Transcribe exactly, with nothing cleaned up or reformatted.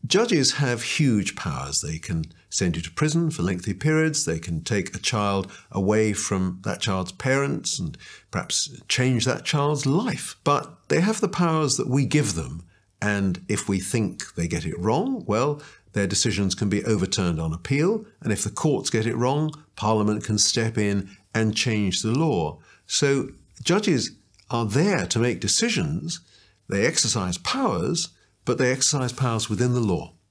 Judges have huge powers. They can send you to prison for lengthy periods. They can take a child away from that child's parents and perhaps change that child's life. But they have the powers that we give them. And if we think they get it wrong, well, their decisions can be overturned on appeal. And if the courts get it wrong, Parliament can step in and change the law. So judges are there to make decisions. They exercise powers, but they exercise powers within the law.